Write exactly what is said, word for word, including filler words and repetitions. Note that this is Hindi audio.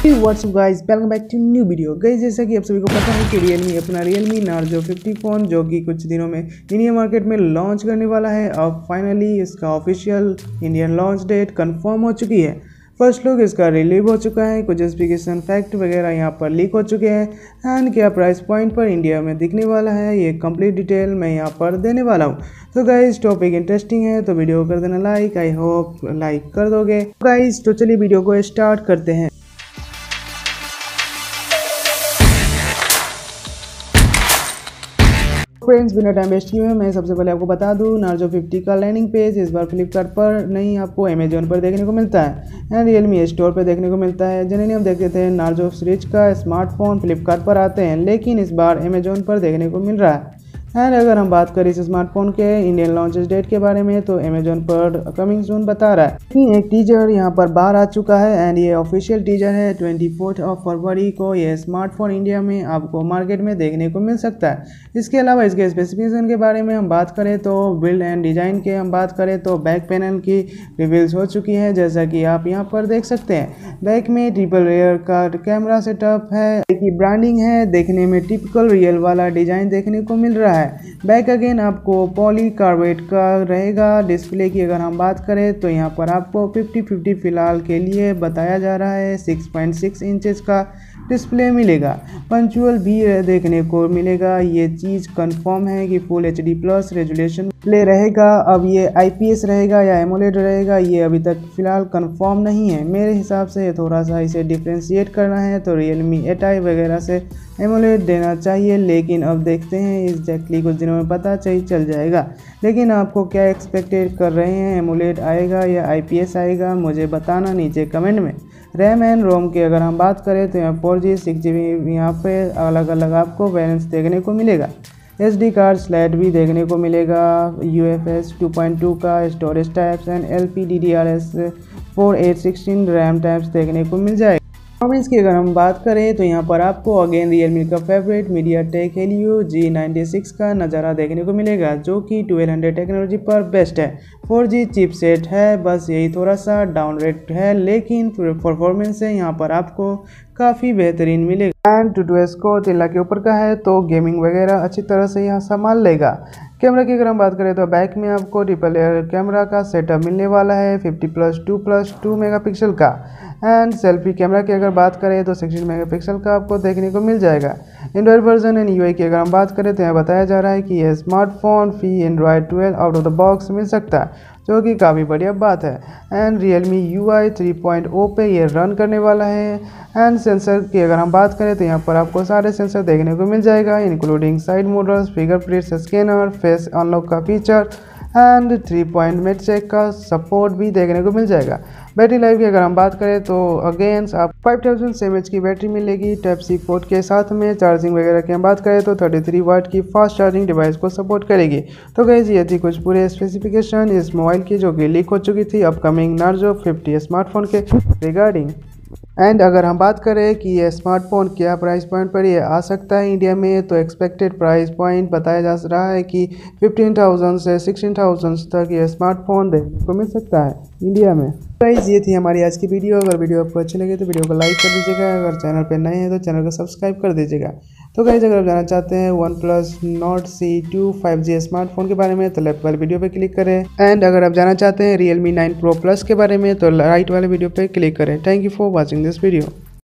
WhatsApp guys, welcome back to new video. Guys जैसा कि आप सभी को पता है कि Realme अपना Realme Narzo फिफ्टी फोन जो कि कुछ दिनों में इंडियन मार्केट में लॉन्च करने वाला है। अब फाइनली इसका official Indian launch date confirm हो चुकी है। फर्स्ट लुक इसका रिलीव हो चुका है, कुछ स्पेसिफिकेशन फैक्ट वगैरह यहाँ पर लीक हो चुके हैं एंड क्या प्राइस पॉइंट पर इंडिया में दिखने वाला है, ये कंप्लीट डिटेल मैं यहाँ पर देने वाला हूँ। तो गाइस टॉपिक इंटरेस्टिंग है तो वीडियो को कर देना लाइक, आई होप लाइक कर दोगे। गाइस तो चलिए वीडियो को स्टार्ट करते हैं। फ्रेंड्स बिना टाइम वेस्ट किए मैं सबसे पहले आपको बता दूं, नार्जो फिफ्टी का लैंडिंग पेज इस बार फ्लिपकार्ट पर नहीं आपको अमेजोन पर देखने को मिलता है एंड रियलमी स्टोर पर देखने को मिलता है। जनरली हम देखते थे नार्जो सीरीज का स्मार्टफोन फ्लिपकार्ट पर आते हैं, लेकिन इस बार अमेजोन पर देखने को मिल रहा है। एंड अगर हम बात करें इस स्मार्टफोन के इंडियन लॉन्च डेट के बारे में तो अमेजोन पर कमिंग सून बता रहा है। एक टीजर यहाँ पर बाहर आ चुका है एंड ये ऑफिशियल टीजर है। ट्वेंटी फोर्थ ऑफ फरवरी को ये स्मार्टफोन इंडिया में आपको मार्केट में देखने को मिल सकता है। इसके अलावा इसके स्पेसिफिकेशन के बारे में हम बात करें तो बिल्ड एंड डिजाइन के हम बात करें तो बैक पैनल की रिवील्स हो चुकी है, जैसा कि आप यहाँ पर देख सकते हैं। बैक में ट्रिपल रेयर का कैमरा सेटअप है, की ब्रांडिंग है, देखने में टिपिकल रियल वाला डिजाइन देखने को मिल रहा है। बैक अगेन आपको पॉलीकार्बोनेट का रहेगा। डिस्प्ले की अगर हम बात करें तो यहाँ पर आपको फिफ्टी फिफ्टी फिलहाल के लिए बताया जा रहा है। सिक्स पॉइंट सिक्स इंचेस का डिस्प्ले मिलेगा, पंचुअल भी देखने को मिलेगा। ये चीज़ कंफर्म है कि full H D plus resolution display रहेगा। अब ये आई पी एस रहेगा या एमोलेड रहेगा ये अभी तक फिलहाल कंफर्म नहीं है। मेरे हिसाब से थोड़ा सा इसे डिफ्रेंशिएट करना है तो रियलमी एट आई वगैरह से एमोलेड देना चाहिए, लेकिन अब देखते हैं एग्जैक्टली कुछ दिनों में पता चल चल जाएगा। लेकिन आपको क्या एक्सपेक्टेड कर रहे हैं, एमोलेड आएगा या आई पी एस आएगा, मुझे बताना नीचे कमेंट में। रैम एंड रोम की अगर हम बात करें तो यहाँ फोर जी सिक्स जी बी यहाँ पे अलग अलग आपको वेरिएंट्स देखने को मिलेगा। एस डी कार्ड स्लैट भी देखने को मिलेगा। U F S two point two का storage types and L P D D R S four eight sixteen RAM types देखने को मिल जाएगा। परफॉर्मेंस की अगर हम बात करें तो यहाँ पर आपको अगेन रियलमी का favourite MediaTek Helio G ninety six का नज़ारा देखने को मिलेगा, जो कि ट्वेल्व हंड्रेड टेक्नोलॉजी पर बेस्ट है। फोर जी चिपसेट है, बस यही थोड़ा सा डाउन रेट है, लेकिन परफॉर्मेंस से यहाँ पर आपको काफ़ी बेहतरीन मिलेगा। एंड टू टू एस को तेला के ऊपर का है तो गेमिंग वगैरह अच्छी तरह से यहाँ संभाल लेगा। कैमरा की अगर हम बात करें तो बैक में आपको ट्रिपल एयर कैमरा का सेटअप मिलने वाला है, fifty plus two plus two megapixel का। एंड सेल्फी कैमरा की अगर बात करें तो सिक्सटीन मेगापिक्सल का आपको देखने को मिल जाएगा। एंड्रॉयड वर्जन एंड यूआई की अगर हम बात करें तो यहाँ बताया जा रहा है कि यह स्मार्टफोन फी Android twelve out of the box मिल सकता है, जो कि काफ़ी बढ़िया बात है। And Realme U I three point O पे ये रन करने वाला है। एंड सेंसर की अगर हम बात करें तो यहाँ पर आपको सारे सेंसर देखने को मिल जाएगा, इंक्लूडिंग साइड मोडर्स, फिंगरप्रिंट स्कैनर, फेस अनलॉक का फीचर एंड थ्री पॉइंट मिड चेक का सपोर्ट भी देखने को मिल जाएगा। बैटरी लाइफ की अगर हम बात करें तो अगेंस्ट आप फाइव थाउजेंड एम एच की बैटरी मिलेगी टाइप सी पोर्ट के साथ में। चार्जिंग वगैरह की हम बात करें तो थर्टी थ्री वाट की फास्ट चार्जिंग डिवाइस को सपोर्ट करेगी। तो गाइस ये थी कुछ पूरे स्पेसिफिकेशन इस मोबाइल की जो कि लीक हो चुकी थी अपकमिंग नार्जो फिफ्टी स्मार्टफोन के रिगार्डिंग। एंड अगर हम बात करें कि ये स्मार्टफोन क्या प्राइस पॉइंट पर ये आ सकता है इंडिया में, तो एक्सपेक्टेड प्राइस पॉइंट बताया जा रहा है कि फिफ्टीन थाउजेंड से सिक्सटीन थाउजेंड तक ये स्मार्टफोन देखने को मिल सकता है इंडिया में। गाइस ये थी हमारी आज की वीडियो। अगर वीडियो आपको अच्छी लगे तो वीडियो को लाइक कर दीजिएगा, अगर चैनल पर नए हैं तो चैनल को सब्सक्राइब कर दीजिएगा। तो गाइस अगर आप जानना चाहते हैं OnePlus Nord CE two five G smartphone के बारे में तो लेफ्ट वाले वीडियो पे क्लिक करें। एंड अगर आप जानना चाहते हैं रियलमी नाइन प्रो प्लस के बारे में तो राइट वाले वीडियो पे क्लिक करें। Thank you for watching this video.